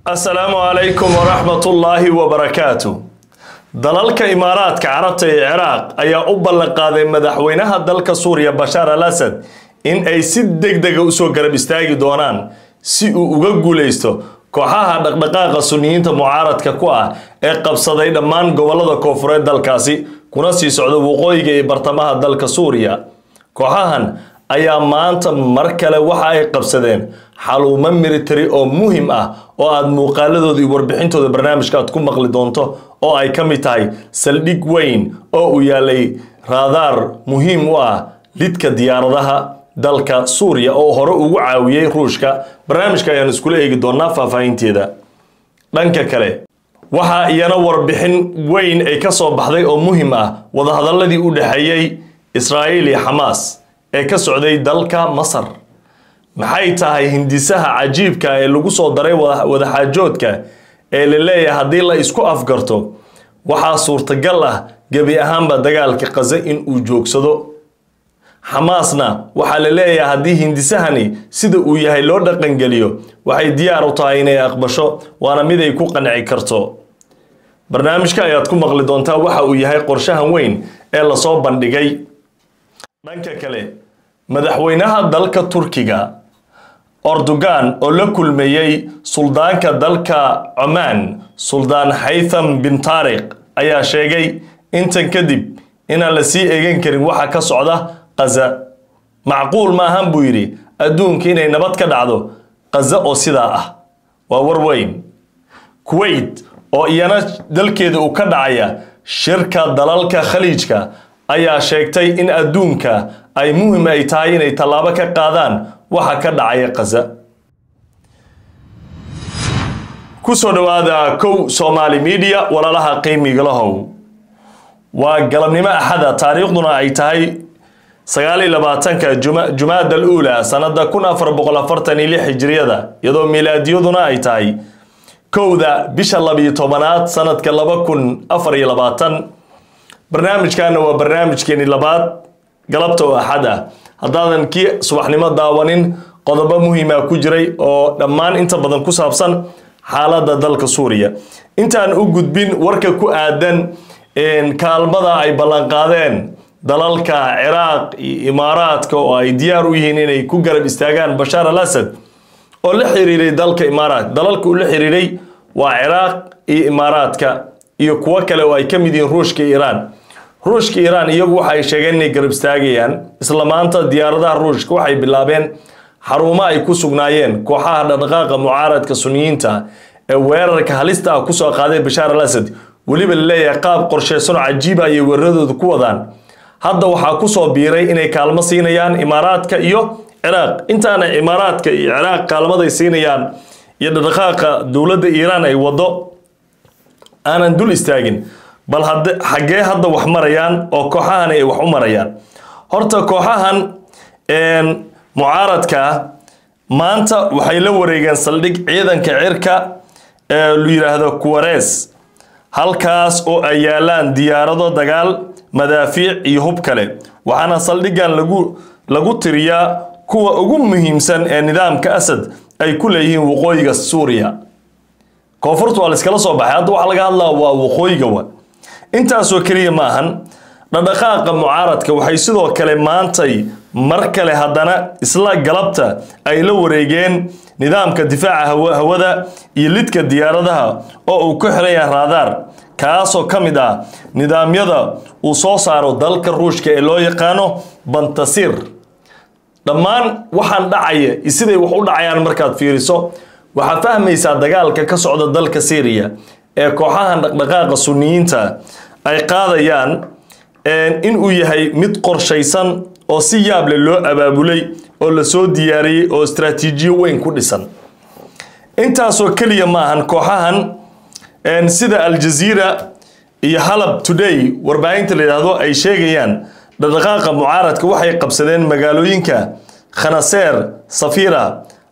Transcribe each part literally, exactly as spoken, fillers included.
السلام عليكم ورحمة الله وبركاته. دلالك إمارات كعربت العراق أي أبلغ قاضي مدحوينها دلك سوريا بشار الأسد إن أي سد دق دق أسوق قرب استاجي دونان سي أوجو ليستو كوحها دقدقاق سنيين معارض كقوة إقب صديد مان قولة كفر دلكاسي كناسي سعود وقوي برتمها دلك سوريا كوحهن أيام ما أنت مركلة وحاي قبسدين حلوما ميليتري أو مهم أه oo aad muuqaaladooda iyo warbixintooda barnaamijka aad ku maqli doonto oo ay ka mid tahay saldhig weyn oo u yaalay raadaar muhiim u ah lidka diyaaradaha dalka Suuriya oo hore ugu caawiyay Ruushka. barnaamijka ayaan isku eegi doonaa faahfaahinteeda. dhanka kale waxa iyana warbixin weyn ay ka soo baxday oo muhiim ah wada hadaladii u dhaxeeyay Israa'iil iyo Hamas ee ka socday dalka Masar. maxay tahay hindisaha cajiibka ee lagu soo daray wada xaajoodka ee la leeyahay hadii la isku afgarto waxa suurtagal ah gabi ahaanba dagaalka Gaza in uu joogsado. Hamasna waxa la leeyahay hadii hindisahani sida uu yahay loo dhaqan geliyo waxay diyaar u tahay inay aqbasho waana mid ay ku qanci karto. barnaamijka ayaad ku maqli doontaa waxa uu yahay qorshahan weyn ee la soo bandhigay. dhanka kale madaxweynaha dalka Turkiga Erdogan oo la kulmeeyay suldaanka dalka Oman Suldaan Haytham bin Tariq ayaa sheegay intan kadib in la sii eegan karin waxa ka socda Gaza. macquul ma ahan buu yiri adduunka inay nabad ka dhacdo Gaza oo sidaa ah. waa war weyn. Kuwait oo iyana dalkeeda uu ka dhacaya shirka dalalka Khaliijka ayaa sheegtay in adduunka ay muhiim ay tahay inay talaabo ka qaadaan waxa ka dhacaya Gaza. ku soo dhawaada kow Somali Media walaalaha qiimiga lahow. waa galabnimo axada taariikhduna ay tahay sagaal iyo labaatanka Jumaada al-Uula sanada kun afar boqol afartan iyo lix hijriyada iyadoo miilaadiyaduna ay tahay kowda bisha laba iyo tobanaad sanadka laba kun afar iyo labaatan. barnaamijkana waa barnaamijkeeni labaad galabta oo axada. haddaadan kii subaxnimo daawanin qodobo muhiim ah ku jiray oo dhammaan inta badan ku saabsan xaaladda dalka Suuriya. intaan u gudbin warka ku aadan in kaalmada ay ballan qaadeen dalalka Ciraaq iyo Imaaraadka oo ay diyaar u yihiin inay ku garab istaagaan Bashar al-Assad oo la xiriiray dalka Imaaraat. dalalka uu la xiriiray waa Ciraaq iyo Imaaraadka iyo kuwa kale oo ay ka mid yihiin Ruushka iyo Iiraan. Ruushka Iiraan iyagu waxay sheegeen inay garab istaagayaan isla maanta diyaaradaha Ruushka waxay bilaabeen xarumo ay ku sugnaayeen kooxaha dhaqdhaqaaqa mucaaradka Sunniyiinta ee weerarka halista ah ku soo qaaday Bashar al-Assad. waliba leeyahay qaab qorsheysan oo cajiib ah ay weeraradooda ku wadaan. hadda waxa ku soo biiray inay kaalmo siinayaan Imaaraadka iyo Ciraaq. intaana Imaaraadka iyo Ciraaq kaalmada ay siinayaan iyo dhaqdhaqaaqa dawladda Iiraan ay wado aanan dul istaagin bal hadda xagee hadda wax marayaan oo kooxahan ay wax u marayaan. horta kooxahan een mucaaradka maanta waxay la wareegeen saldhig ciidanka cirka ee lu yiraahdo Kuwares halkaas oo ay yaalaan diyaarado dagaal madaafiic iyo hub kale. waxaana saldhigan lagu lagu tiriyaa kuwa ugu muhiimsan ee nidaamka Assad ay ku leeyihiin waqooyiga Suuriya. koonfurtu waa la iskala soo baxay hadda waxa laga hadlaa waa waqooyiga wa. intaas oo kaliya maahan dhaqdhaqaaqa mucaaradka waxay sidoo kale maantay mar kale haddana isla galabta ay la wareegeen nidaamka difaaca hawada iyo lidka diyaaradaha oo uu ku xiran yahay raadaar kaasoo ka mid ah nidaamyada uu soo saaro dalka Ruushka ee loo yaqaano Bantasir. dhammaan waxaan dhacaya siday wax u dhacayaan markaad fiiriso waxa fahmaysaa dagaalka ka socda dalka Syria ee kooxahan dhaqdhaqaaqa Sunniyiinta ay qaadayaan in uu yahay mid qorsheysan oo si yaab leh loo abaabulay oo la soo diyaariyay oo istaraatiijiyo weyn ku dhisan. intaas oo kaliya maahan kooxahan en sida Al Jazeera iyo Halab Today warbaahinta la yiraahdo ay sheegayaan dhaqdhaqaaqa mucaaradka waxay qabsadeen magaalooyinka Khanasser, Safira,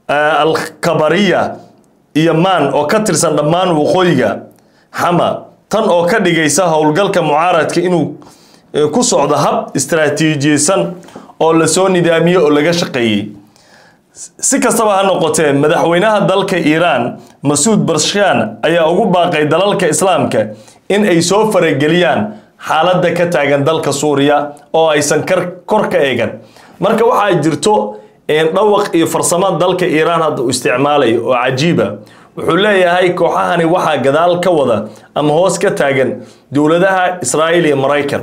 Al-Kabariya iyo Man oo ka tirsan dhammaan waqooyiga Hama. tan oo ka dhigaysa howlgalka mucaaradka inuu ku socdo hab istaraatiijiyeysan oo la soo nidaamiyay oo laga shaqeeyay. si kastaba ha noqotee madaxweynaha dalka Iran Masoud Pezeshkian ayaa ugu baaqay dalalka Islaamka in ay soo farageliyaan xaaladda ka taagan dalka Suuriya oo aysan kor ka eegan marka waxa ay jirto in dhawaq iyo farsamo dalka Iran hadda u isticmaalay oo cajiiba wuxuu leeyahay kooxahani waxa gadaal ka wada ama hoos ka taagan dawladaha Israa'iil iyo Mareykan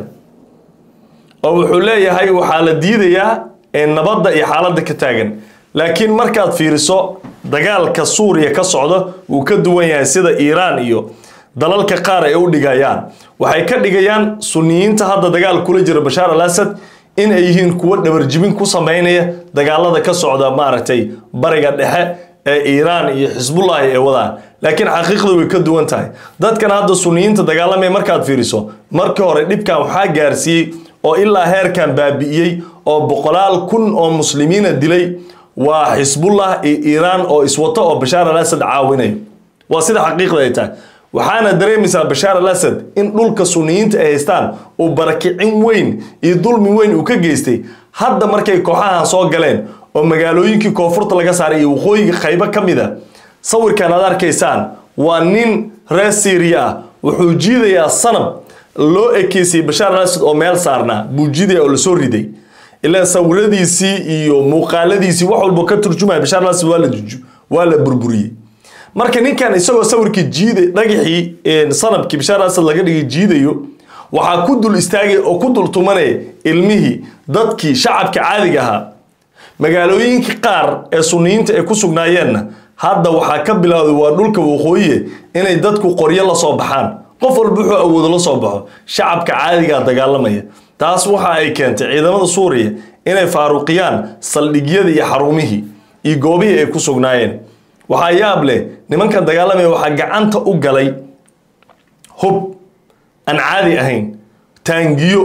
oo wuxuu leeyahay waxa la diidayaa in nabadda iyo xaaladda ka taagan laakiin markaad fiiriso dagaalka Suuriya ka socdo uu ka duwan yahay sida Iran iyo dalalka qaar ay u dhigayaan waxay ka dhigayaan Sunniyiinta hadda dagaal kula jira Bashar al-Assad in ay yihiin kuwa dhabarjibin ku sameynaya dagaalada ka socda maaragtay bariga dhexe ee Iran iyo Hezbollah ee wadaan laakiin xaqiiqdu way ka duwan tahay dadkan hadda Sunniyiinta dagaalamay markaad fiiriso markii hore dhibkan waxa gaarsiiyay oo ilaa heerkan baabi'iyay oo boqolaal kun oo muslimiina dilay waa Hezbollah iyo Iran oo iswato oo Bashar al-Assad caawinay waa sida xaqiiqda ay tahay waxaana dareemaysaa Bashar al-Assad in dhulka Sunniyiinta ay haystaan oo barakicin weyn iyo dulmi weyn uu ka geystay hadda markay kooxahan soo galeen oo magaalooyinkii koonfurta laga saaray iyo waqooyiga qaybo kamida sawirkan aad arkaysaan waa nin reer Syria wuxuu jiidayaa sanab loo ekeysay Bashar al-Assad oo meel saarna buu jiiday oo la soo riday ilaa sawiradiisii iyo muuqaaladiisii wax walba ka turjumay Bashar al-Assad waa la waa la burburiyay marka ninkan isagoo sawirkii jiiday dhagaxii ee sanabkii Bashar al-Assad laga dhigay jiidayo waxa ku dul istaagay oo ku dul tumanay ilmihii dadkii shacabka caadiga ahaa magaalooyinka qaar ee Sunniyiinta ay ku sugnaayeen hadda waxa ka bilowday waa dhulka waqooyi inay dadku qoryo la soo baxaan qof walba wuxuu awood la soo baxo shacabka caadiga dagaalamaya taas waxa ay keentay ciidamada Suuriya inay faaruqiyaan saldhigyada iyo xarumihii iyo goobihii ay ku sugnaayeen waxa yaab leh nimanka dagaalamaya waxa gacanta u galay hub aan caadi ahayn taangiyo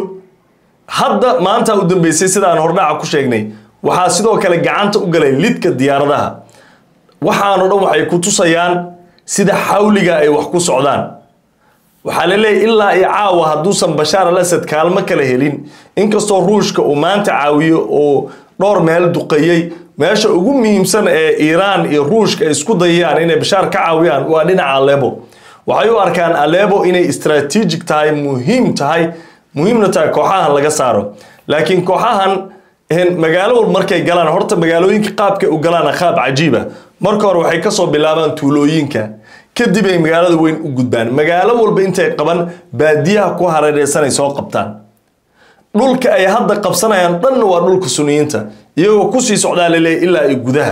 hadda maanta u dambeysay sida aan hordhaca ku sheegnay waxa sidoo kale gacanta u galay lidka diyaaradaha waxaanu dhan waxay ku tusayaan sida xawliga ay wax ku socdaan waxa la leeyahay ilaa ay caawa haduusan Bashar al-Assad kaalmo kala helin inkastoo Ruushka uu maanta caawiyo oo dhowr meel duqeeyay meesha ugu muhiimsan ee Iran iyo Ruushka isku dayayaan inay Bashar ka caawiyaan waa dhinaca Aleppo waxay u arkaan Aleppo inay strategic tahay muhiim tahay muhiimna tahay kooxahan laga saaro laakiin kooxahan in magaalo markay galaan horta magaalooyinka qaabka u galaan qaab cajiiba marka hore waxay ka soo bilaabaan tuulooyinka kadib ay magaalada weyn u gudbaan magaalo walba intay qaban baadiyaha ku hareeraysan ay soo qabtaan dhulka ay hadda qabsanayaan dhan waa dhulka Sunniyiinta iyagoo ku sii socdaa leeyahay ilaa ay gudaha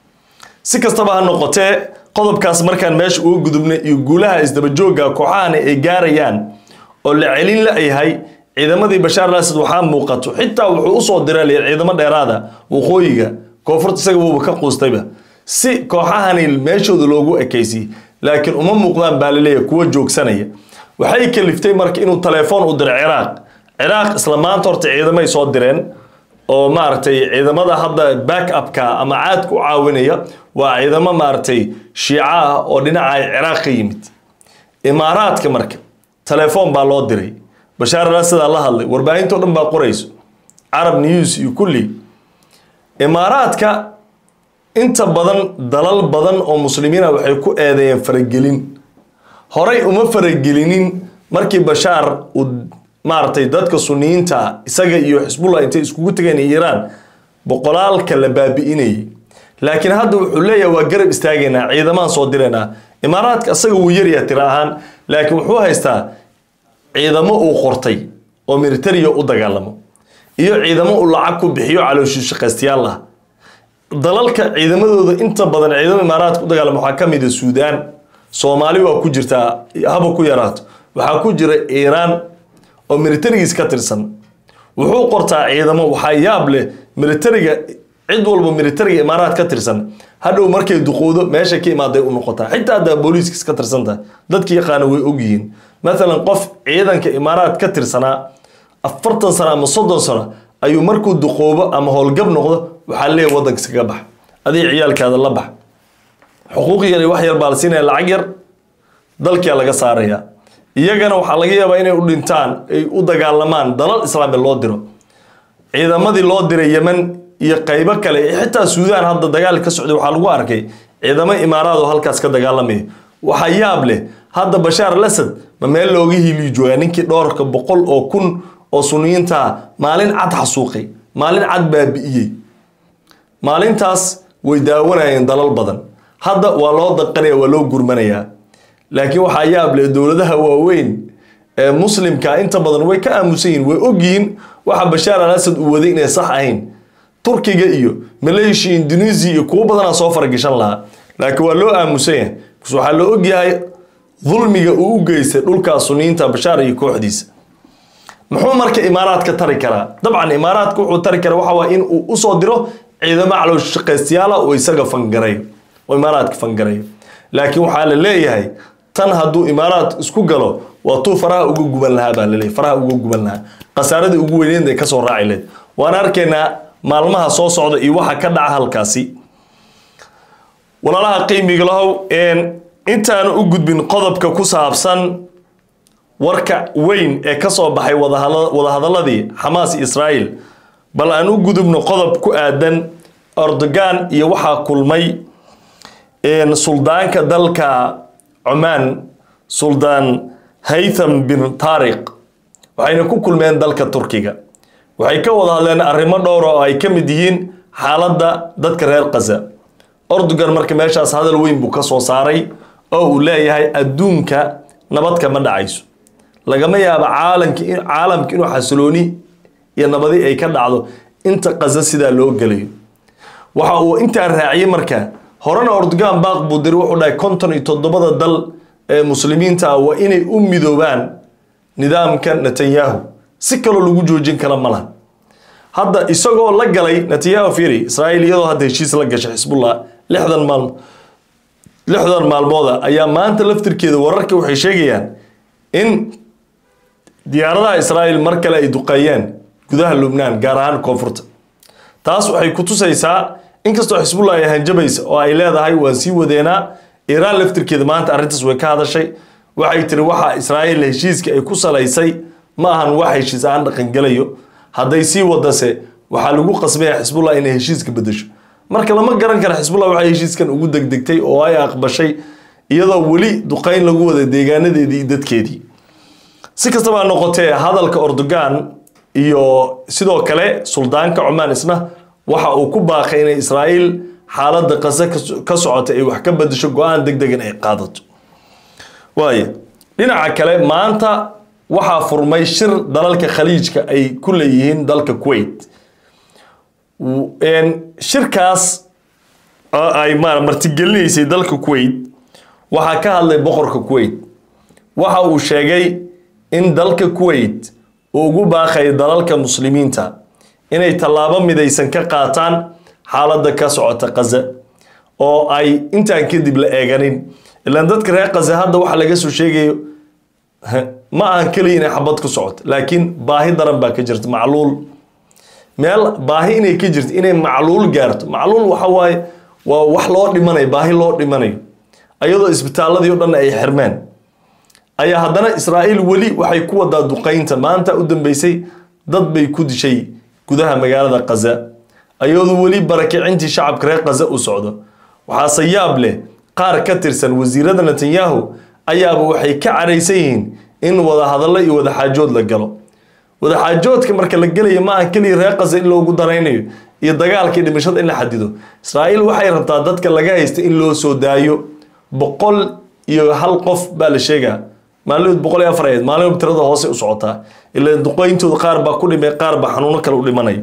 si kastaba ha noqotee qodobkaas markaan meesha ugu gudubnay iyo guulaha isdaba jooga kooxahan ay gaarayaan oo la celin la yahay ciidamadii Bashar al-Assad waxa muuqato xitaa wuxuu u soo diray ciidamo dheeraada waqooyiga koonfurta isaga uu ka qoostayba si kooxahan meeshooda loogu ekeysay laakiin uma muuqdaan baalilay kuwa joogsanaya waxay kaliftay markii inuu telefoon u diray Iraq Iraq isla maanta horta ciidamay soo direen oo maartay ciidamada hadda back up ka ama caad ku caawinaya waa ciidamo maartay Shiica oo dhinaca Iraq ka yimid Imaaraadka marka telefoon baa loo diray Bashar al-Assad la hadlay warbaahinta dhan baa qorayso Arab News iyo kulli Imaaraadka inta badan dalal badan oo muslimiina waxay ku eedeeyeen faragelin horay uma faragelinin markii Bashar uu maartay dadka Sunniyiinta isaga iyo Hezbollah intay iskugu tageen Iran boqolaalka la baabi'inay laakiin hadda wuxuu leeyahay waa garab istaagayna ciidamada soo direena Imaaraadka isaga uu yar yahay tiraahan laakiin wuxuu haystaa ciidamo uu qortay oo military u dagaalamo iyo ciidamo uu lacag ku bixiyo calooshu shaqaystayaal ah dalalka ciidamadooda inta badan ciidamada Imaaraadka u dagaalamo waxa kamid ah Suudaan Soomaali waa ku jirta haba ku yaraato waxa ku jira Iran oo militariga ka tirsan wuxuu qortaa ciidamo waxa yaab leh militariga cid walba militariga Imaaraadka ka tirsan hadhow markay duqoodo meesha ka imaaday u noqotaa xitaa da booliiska ka tirsanta dadkii yaqaan way og yihiin مثلا قف عيدان كإمارات كتر سنة أفرتن سنة أما صدن سنة أيو مركو دقوبة أما هو القب نقضه وحليه وضنك سكبح هذه عيالك هذا اللبح حقوقي يعني وحي البالسينة العقر ضلك يلا قصاريها إياقنا وحلقية بأيني أولينتان أي أودق علمان دلال إسلام اللودرو إذا ماذي اللودر يمن iyo qaybo kale xitaa Suudaan hadda dagaal ka socday waxa lagu arkay ciidamo imaaraad oo halkaas ka dagaalamay waxa yaab leh hadda Bashar al-Assad ma meel looga hili jooga ninkii dhowrka boqol oo kun oo Sunniyiinta maalin cad xasuuqay maalin cad baabi'iyay maalintaas way daawanayeen dalal badan hadda waa loo daqanaya waa loo gurmanaya laakiin waxa yaab leh dawladaha waaweyn ee muslimka inta badan way ka aamusayn way ogyiin waxa Bashar al-Assad uu waday inay sax ahayn Turkiga iyo Malaysia Indonesia iyo kuwa badan soo faragashan laha laakiin waa loo aamusay waxa loo ogyahay dhulmiga uu u geystay dhulka Sunniyiinta Bashar iyo kooxdiisa muxuu marka imaaraadka tari kara dabcan imaaraadku wuxuu tari kara waxa waa in uu u soo diro ciidamo calool shaqaystayaal oo isaga fangaray oo imaaraadka fangaray laakiin waxa la leeyahay tan haduu imaaraad isku galo waa tuu faraha ugu guban lahaa baa la leeyahay faraha ugu guban lahaa qasaaradii ugu weyneen ee ka soo raacay leed waan arkaynaa maalmaha soo socda iyo waxa ka dhaca halkaasi walaalaha qiimiga lahow een intaan u gudbin qodobka ku saabsan warka weyn ee ka soo baxay wada hadaladii Hamas iyo Israel bal aan u gudubno qodob ku aadan Erdogan iyo waxa kulmay een suldaanka dalka Oman Sultan Haytham bin Tariq waxayna ku kulmeen dalka Turkiga waxay ka wada hadleen arrimo dhowr oo ay ka mid yihiin xaaladda dadka reer Gaza Erdogan marka meeshaas hadal weyn buu ka soo saaray oo uu leeyahay adduunka nabad kama dhacayso lagama yaabo caalamka in caalamka inuu xasilooni iyo nabadi ay ka dhacdo inta Gaza sida loo galayo waxa uu inta raaciyay marka horena Erdogan baaq buu diray wuxuu dhahay konton iyo toddoba dal ee muslimiinta waa inay u midoobaan nidaamka Netanyahu si kale lagu joojin kala malaha hadda isagoo la galay Netanyahu fiiri Israel iyadoo hadda heshiis la gashay Hezbollah lixdan maalmo lixdan maalmooda ayaa maanta laftirkeeda wararka waxay sheegayaan in diyaaradaha Israel mar kale ay duqeeyeen gudaha Lebanon gaar ahaan koonfurta taas waxay ku tusaysaa in kastoo Hezbollah ay hanjabayso oo ay leedahay waan sii wadeena Iran laftirkeeda maanta arrintaas way ka hadashay waxay tiri waxa Israel heshiiska ay ku salaysay ma ahan wax heshiis aan dhaqan galayo haday sii wadase waxa lagu qasbay Hezbollah in heshiiska bedesho marka lama garan karo Hezbollah waxa heshiiskan ugu degdegtay oo ay aqbashay iyadoo wali duqeyn lagu wada deegaanadeedii dadkeedii si kastaba noqotay hadalka Erdogan iyo sidoo kale suldaanka Oman isna waxa uu ku baaqay in Israel xaaladda Gaza ka socota ay wax ka bedesho go'aan degdeg ah ay qaadato waaye dhinaca kale maanta waxa furmay shir dalalka khaliijka ay ku leeyihiin dalka Kuwait een shirkaas ay martigelinayay dalka Kuwait waxa ka hadlay boqorka Kuwait waxa uu sheegay in dalka Kuwait uu ugu baaqay dalalka muslimiinta inay talaabo midaysan ka qaataan xaaladda ka socota Gaza oo ay intaan kadib la eeganin ilaan dadka reer Gaza hadda waxa laga soo sheegayo ma aan kaliya inay xabad ku socoto laakiin baahi daran baa ka jirta macluul meel baahi inay ka jirto inay macluul gaarto macluul waxa waaye waa wax loo dhimanayo baahi loo dhimanayo ayadoo isbitaaladii oo dhan ay xirmeen ayaa haddana Israel wali waxay ku wadaa duqeynta maanta u dambeysay dad bay ku dishay gudaha magaalada Gaza ayadoo wali barakicintii shacabka reer Gaza u socdo waxa sayaab leh qaar ka tirsan wasiirada Netanyahu ayaaba waxay ka careysan in wada hadallo iyo wada xaajood la galo wada xaajoodka marka la galayo ma aan kaliya reer Gaza in loogu dareynayo iyo dagaalkii dhimashada in la xadido Israel waxay rabtaa dadka laga haysto in loo soo daayo boqol iyo hal qof baa la sheegaa maalmood boqol iyo afar maalmood tirada hoose u socotaa ilaa duqeyntooda qaar baa ku dhimay qaar baa xanuuno kale u dhimanay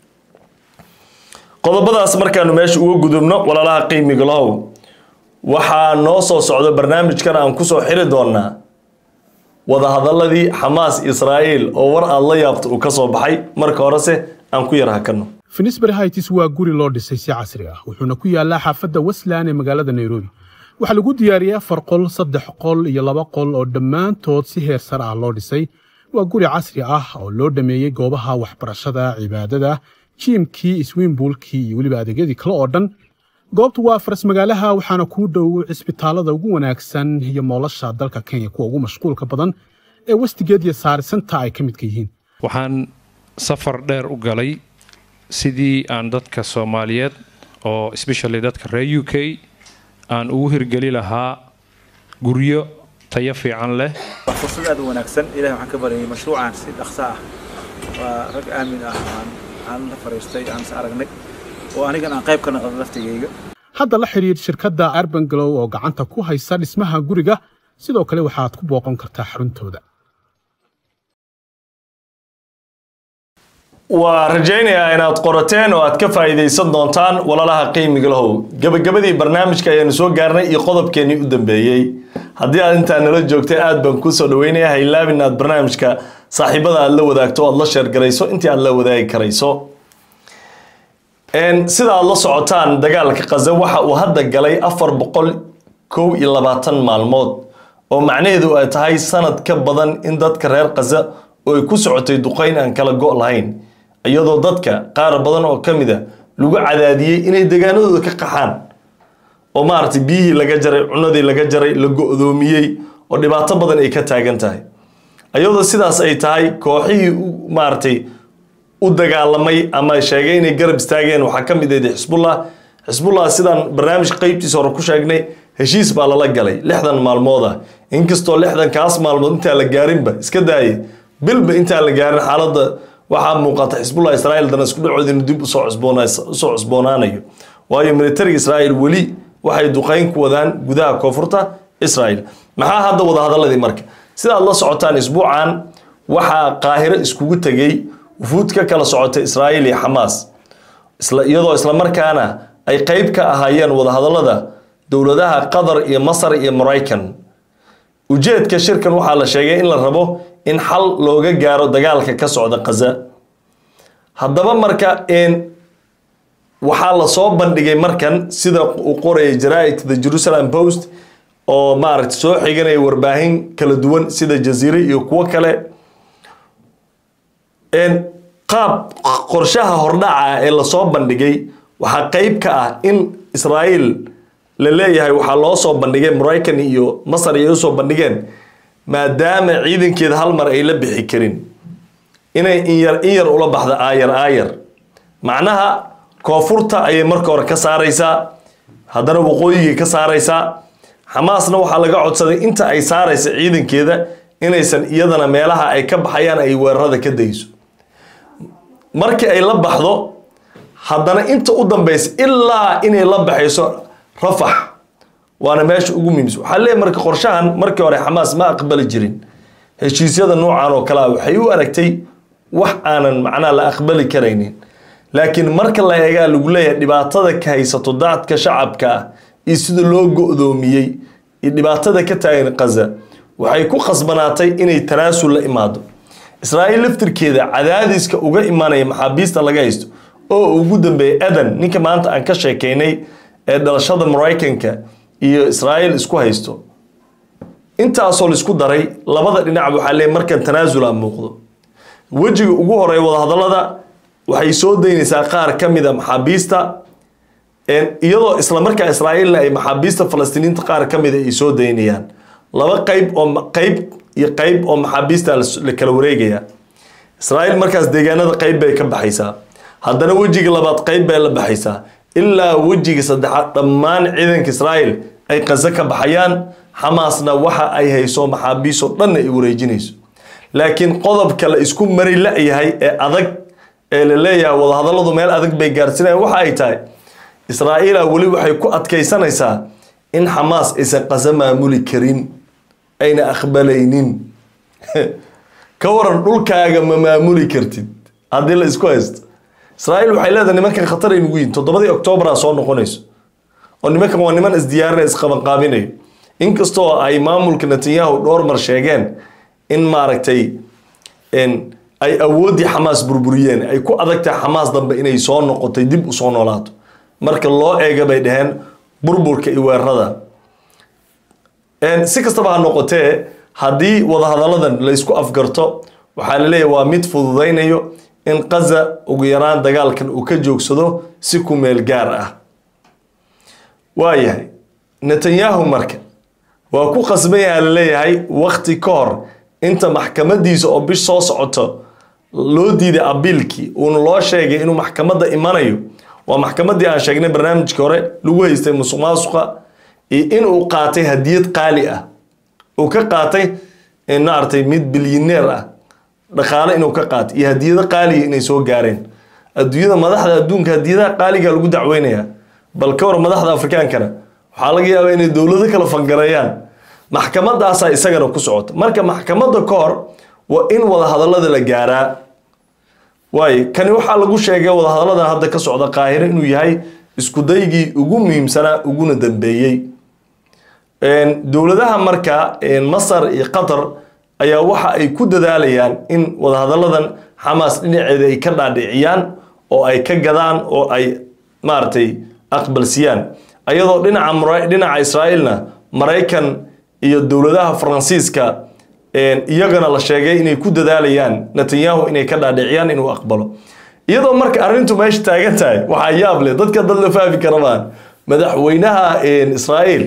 qodobadaas markaanu meesha uga gudubno walaalaha qiimiga lahow waxa noo soo socdo barnaamijkan aan ku soo xiri doonaa wada hadaladii Hamas Israel oo war aad la yaabto uu ka soo baxay marka horese aan ku yar hakano Finsbury Heights waa guri loo dhisay si casri ah wuxuuna ku yaalaa xaafadda Westland ee magaalada Nairobi waxa lagu diyaariyay afar qol saddex qol iyo laba qol oo dhammaantood si heer sare ah loo dhisay waa guri casri ah oo loo dhameeyay goobaha waxbarashada cibaadada jimkii swimmingpoolkii iyo waliba adeegyadii kale oo dhan goobtu waa faras magaalaha waxaana ku dhow cisbitaalada ugu wanaagsan iyo moolasha dalka Kenya kuwa ugu mashquulka badan ee Westgate iyo Sari Center ay ka mid yihiin waxaan safar dheer u galay sidii aan dadka Soomaaliyeed oo especially dadka reer U K aan ugu hirgeli lahaa guryo tayo fiican leh fursad aad u wanaagsan ilaahay waxaan ka baryay mashruucan si dhaqso ah waa rag aamin ah aan la fariistay aan is aragnay oo aniga aan qayb ka noqdo laftigeyga hadda la xiriir shirkadda Urban Glow oo gacanta ku haysa dhismaha guriga sidoo kale waxaad ku booqan kartaa xaruntooda waa rajaynayaa inaad qorateen oo aad ka faa'iideysan doontaan walalaha qiimiga lahow gabagabadii barnaamijka ayaanu soo gaarnay iyo qodobkeenii u dambeeyey haddii aad intaa nala joogtay aad baan kuu soo dhaweynayaa ha ilaabin inaad barnaamijka saaxiibada aad la wadaagto aad la sheer garayso intii aad la wadaagi karayso sida aad la socotaan dagaalka Gaza waxa uu hadda galay afar boqol kow iyo labaatan maalmood oo macnaheedu ay tahay sanad ka badan in dadka reer Gaza oo ay ku socotay duqeyn aan kala go' lahayn iyadoo dadka qaar badan oo kamid ah lagu cadaadiyay inay deegaanadooda ka qaxaan oo maartay biyihii laga jaray cunadii laga jaray la go'doomiyay oo dhibaato badan ay ka taagan tahay iyadoo sidaas ay tahay kooxihii maartay u dagaalamay ama sheegay inay garab istaageen waxa kamid ah Xisbullah Xisbullah sidaan barnaamij qaybtiisa hore ku sheegnay heshiis baa la galay lixdan maalmood ah inkastoo lixdan kaas maalmood inta la gaarinba iska daayay bilba inta la gaarin xaaladda waxa muuqata Xisbullah Israa'iil dana isku dhacoodin dib u soo cusboonaanayo soo cusboonaanayo waayo militariga Israa'iil wali waxay duqeyn ku wadaan gudaha koonfurta Israa'iil maxaa hadda wada hadaladii marka sida la socotaan isbuucan waxa Qaahiro iskugu tagay wufuud ka kala socota Israa'iil iyo Hamas isla iyadoo isla markaana ay qayb ka ahaayeen wada hadalada dawladaha Qatar iyo Masar iyo Mareykan ujeedka shirkan waxa la sheegay in la rabo in xal looga gaaro dagaalka ka socda Gaza haddaba marka in waxa la soo bandhigay markan sida uu qoray jaraa'idka The Jerusalem Post oo maaragtay soo xiganay warbaahin kala duwan sida Jazeera iyo kuwa kale in qaab qorshaha hordhaca ee la soo bandhigay waxa qayb ka ah in Israa'iil la leeyahay waxa loo soo bandhigay Mareykan iyo Masar ay soo bandhigeen maadaama ciidankeeda hal mar ay la bixi karin inay in yar in yar ula baxda aayar aayar macnaha koonfurta ay marka hore ka saaraysaa haddana waqooyiga ka saaraysaa Hamasna waxa laga codsaday inta ay saaraysa ciidankeeda inaysan iyadana meelaha ay ka baxayaan ay weerarada ka dayso markii ay la baxdo haddana inta u dambaysa ilaa inay la baxayso Rafah waana meesha ugu muhiimsan waxa leeyahay marka qorshahan markii hore Hamas ma aqbali jirin heshiisyada noocan oo kala waxay u aragtay wax aanan macna la aqbali kareynin laakiin marka la eega lagu leeyahay dhibaatada ka haysato dadka shacabka iyo sida loo go'doomiyay iyo dhibaatada ka taagan Gaza waxay ku qasbanaatay inay tanaasul la imaado Israa'iil laftirkeeda cadaadiska uga imaanaya maxaabiista laga haysto oo ugu dambeeyay Adan ninka maanta aan ka sheekeynay ee dhalashada Mareykanka iyo Israa'iil isku haysto intaas oo isku daray labada dhinac waxa leeyahay markan tanaasul ah muuqdo wajiga ugu horeeya wada hadalada waxay soo deynaysaa qaar kamid ah maxaabiista ee iyadoo isla markaa Israa'iil ay maxaabiista Falastiiniinta qaar kamid ah ay soo deynayaan laba qayb oo qayb iyo qayb oo maxaabiista la kala wareegaya Israa'iil markaas deegaanada qayb bay ka baxaysaa haddana wajiga labaad qayb bay la baxaysaa ilaa wajiga saddexaad dhammaan ciidanka Israa'iil ay Gaza ka baxayaan Hamasna waxa ay hayso maxaabiiso dhan ay wareejinayso laakiin qodobka la isku mari la yahay ee adag ee la leeyahay wada hadaladu meel adag bay gaarsinayaan waxa ay tahay Israa'iil wali waxay ku adkaysanaysaa in Hamas aysan Gaza maamuli karin ayna aqbalaynin ka waran dhulkaaga ma maamuli kartid hadii la isku haysto Israa'iil waxay leedahay nimankan khatar ay ugu yihiin toddobadii Oktoobar soo noqonayso oo nimankan waa niman isdiyaarinay isqaban qaabinay inkastoo ay maamulka Netanyahu dhowr mar sheegeen in maaragtay in ay awoodii Hamas burburiyeen ay ku adagtahay Hamas dambe inay soo noqotay dib u soo noolaato marka loo eega bay dhaheen burburka iyo weerarada en si kastaba ha noqotee haddii wada hadaladan la isku afgarto waxa la leeyahay waa mid fududeynayo in Gaza ugu yaraan dagaalkan uu ka joogsado si ku meel gaar ah waayahay Netanyahu marka waa ku qasbay la leeyahay waqti ka hor inta maxkamadiisa oo bish soo socoto loo diiday abiilkii uuna loo sheegay inuu maxkamadda imanayo waa maxkamaddii aan sheegnay barnaamijkii hore lagu haystay musuqmaasuqa iyo inuu qaatay hadiyad qaali ah uu ka qaatay maartay mid bilyaneer ah dhaqaale inuu ka qaatay iyo hadiyado qaali inay soo gaareen adduunyada madaxda adduunka hadiyadaha qaaliga lagu dacweynaya bal ka war madaxda afrikaankana waxaa laga yaabaa inay dowlado kala fangareeyaan maxkamadaasaa isagana ku socota marka maxkamadda ka hor waa in wada hadallada la gaaraa waaye kani waxaa lagu sheegay wada hadallada hadda ka socda qaahiro inuu yahay isku daygii ugu muhiimsanaa uguna dambeeyey dowladaha marka Masar iyo Qatar ayaa waxa ay ku dadaalayaan in wada hadalladan Hamas dhinaceeda ay ka dhaadhiciyaan oo ay ka gadaan oo ay maartay aqbalsiyaan ayadoo dhinaca dhinaca Israa'iilna Mareykan iyo dowladaha Faransiiska iyagana la sheegay inay ku dadaalayaan Netanyahu inay ka dhaadhiciyaan inuu aqbalo iyadoo marka arrintu meesha taagan tahay waxa yaab leh dadka dad la fahmi karaan madaxweynaha Israa'iil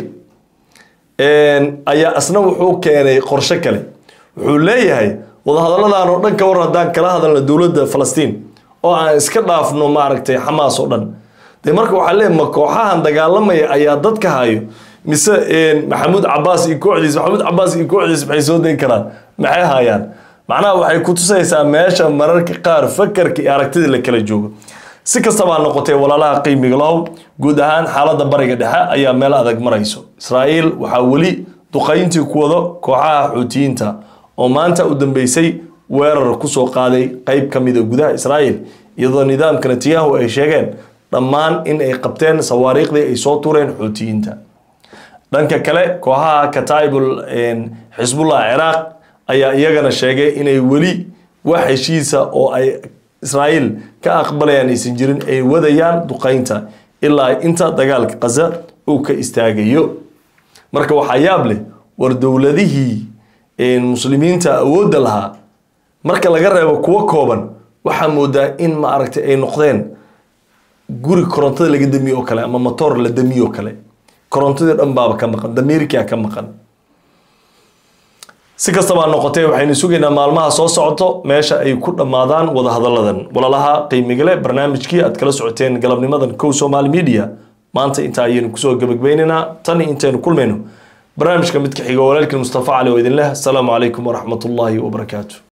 ayaa asna wuxuu keenay qorshe kale wuxuu leeyahay wada hadalladan oo dhan ka war hadaan kala hadalna dowladda Falastiin oo aan iska dhaafno maaragtay Hamas oo dhan de marka waxa leeyahay ma kooxahan dagaalamaya ayaa dadka hayo mise Maxamuud Cabbaas iyo kooxdiisa Maxamuud Cabbaas iyo kooxdiisa maxay soo deyn karaan maxay hayaan macnaha waxay ku tusaysaa meesha mararka qaar fakarka iyo aragtida la kala joogo si kastaba ha noqotee walaalaha qiimiga lahow guud ahaan xaaladda bariga dhexe ayaa meel adag marayso Israa'iil waxaa weli duqayntii ku wado kooxaha Xuutiyiinta oo maanta u dambeysay weerar ku soo qaaday qayb ka mid ah gudaha Israa'iil iyadoo nidaamka Netanyahu ay sheegeen dhammaan in ay qabteen sawaariiqdii ay soo tuureen Xuutiyiinta dhanka kale kooxaha Kataibul Hizbullah Iraq ayaa iyagana sheegay inay weli wax heshiisa oo ay Israa'iil ka aqbalayaan aysan jirin ay wadayaan duqaynta ilaa inta dagaalka Gaza uu ka istaagayo marka waxa yaab leh war dowladihii ee muslimiinta awoodda lahaa marka laga reebo kuwa kooban waxa moodaa in ma aragtay ay noqdeen guri korontada laga damiyo oo kale ama motor la damiyo kale korontada dhan baaba ka maqan dameerkiya ka maqan si kastaba noqotay waxaynu sugaynaa maalmaha soo socdo meesha ay ku dhamaadaan wada hadalladan walaalaha qiimiga leh barnaamijkii aad kala socoteen galabnimadan Kow Somali Media maanta inta ayaynu kusoo gabagabeynaa tan intaynu kulmayno barnaamijka mid ka xiga walaalkii Mustafa Cali oo idin leh assalamu alaykum wa rahmatullahi wa barakatuh